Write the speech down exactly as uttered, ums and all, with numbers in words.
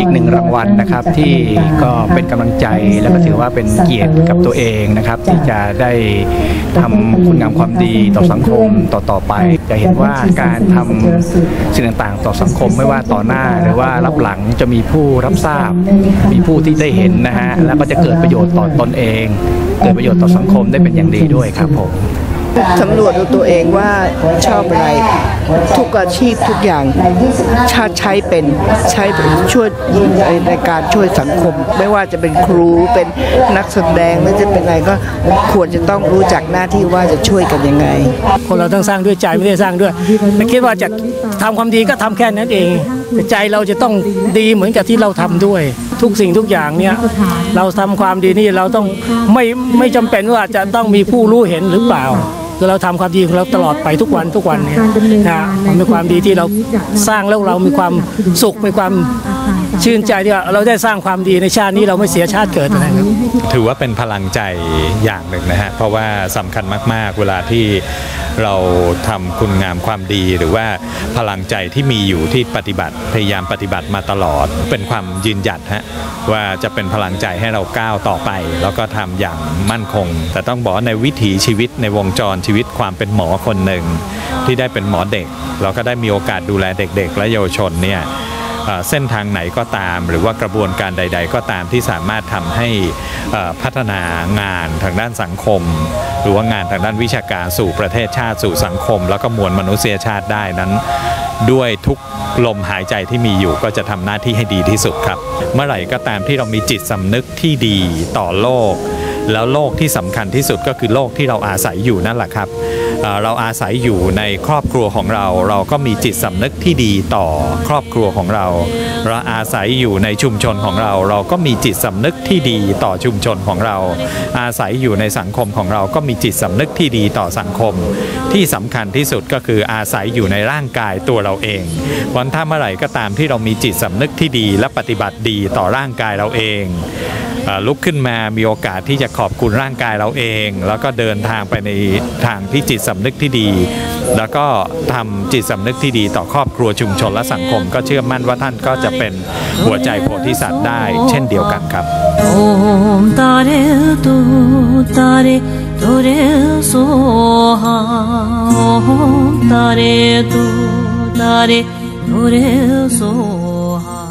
อีกหนึ่งรางวัลนะครับที่ก็เป็นกำลังใจแล้วก็ถือว่าเป็นเกียรติกับตัวเองนะครับที่จะได้ทำคุณงามความดีต่อสังคมต่อๆไปจะเห็นว่าการทำสิ่งต่างๆต่อสังคมไม่ว่าต่อหน้าหรือว่ารับหลังจะมีผู้รับทราบมีผู้ที่ได้เห็นนะฮะแล้วก็จะเกิดประโยชน์ต่อตนเองเกิดประโยชน์ต่อสังคมได้เป็นอย่างดีด้วยครับผมสำรวจดูตัวเองว่าชอบอะไรทุกอาชีพทุกอย่างชาติใช้เป็นใช้ช่วยในการช่วยสังคมไม่ว่าจะเป็นครูเป็นนักแสดงหรือจะเป็นอะไรก็ควรจะต้องรู้จักหน้าที่ว่าจะช่วยกันยังไงคนเราต้องสร้างด้วยใจไม่ได้สร้างด้วยไม่คิดว่าจะทำความดีก็ทำแค่นั้นเองแต่ใจเราจะต้องดีเหมือนกับที่เราทำด้วยทุกสิ่งทุกอย่างเนี่ยเราทำความดีนี่เราต้องไม่ไม่จำเป็นว่าจะต้องมีผู้รู้เห็นหรือเปล่าคือเราทำความดีของเราตลอดไปทุกวันทุกวันเนี่ยนะมันเป็นความดีที่เราสร้างแล้วเรามีความสุขมีความชื่นใจที่เราได้สร้างความดีในชาตินี้เราไม่เสียชาติเกิดนะครับถือว่าเป็นพลังใจอย่างหนึ่งนะฮะเพราะว่าสำคัญมากๆเวลาที่เราทำคุณงามความดีหรือว่าพลังใจที่มีอยู่ที่ปฏิบัติพยายามปฏิบัติมาตลอดเป็นความยืนหยัดฮะว่าจะเป็นพลังใจให้เราก้าวต่อไปแล้วก็ทำอย่างมั่นคงแต่ต้องบอกในวิถีชีวิตในวงจรชีวิตความเป็นหมอคนหนึ่งที่ได้เป็นหมอเด็กเราก็ได้มีโอกาสดูแลเด็กๆและเยาวชนเนี่ยเส้นทางไหนก็ตามหรือว่ากระบวนการใดๆก็ตามที่สามารถทำให้พัฒนางานทางด้านสังคมหรือว่างานทางด้านวิชาการสู่ประเทศชาติสู่สังคมแล้วก็มวลมนุษยชาติได้นั้นด้วยทุกลมหายใจที่มีอยู่ก็จะทำหน้าที่ให้ดีที่สุดครับเมื่อไหร่ก็ตามที่เรามีจิตสำนึกที่ดีต่อโลกแล้วโลกที่สำคัญที่สุดก็คือโลกที่เราอาศัยอยู่นั่นแหละครับเราอาศัยอยู่ในครอบครัวของเราเราก็มีจิตสำนึกที่ดีต่อครอบครัวของเราเราอาศัยอยู่ในชุมชนของเราเราก็มีจิตสำนึกที่ดีต่อชุมชนของเราอาศัยอยู่ในสังคมของเราก็มีจิตสำนึกที่ดีต่อสังคมที่สำคัญที่สุดก็คืออาศัยอยู่ในร่างกายตัวเราเองวันถ้าเมื่อไหร่ก็ตามที่เรามีจิตสำนึกที่ดีและปฏิบัติดีต่อร่างกายเราเองลุกขึ้นมามีโอกาสที่จะขอบคุณร่างกายเราเองแล้วก็เดินทางไปในทางที่จิตสำนึกที่ดีแล้วก็ทำจิตสำนึกที่ดีต่อครอบครัวชุมชนและสังคมก็เชื่อมั่นว่าท่านก็จะเป็นหัวใจโพธิสัตว์ได้เช่นเดียวกันครับโอมตาเรตุตาเรตุเรโสหะโอมตาเรตุตาเรตุเรโสหะ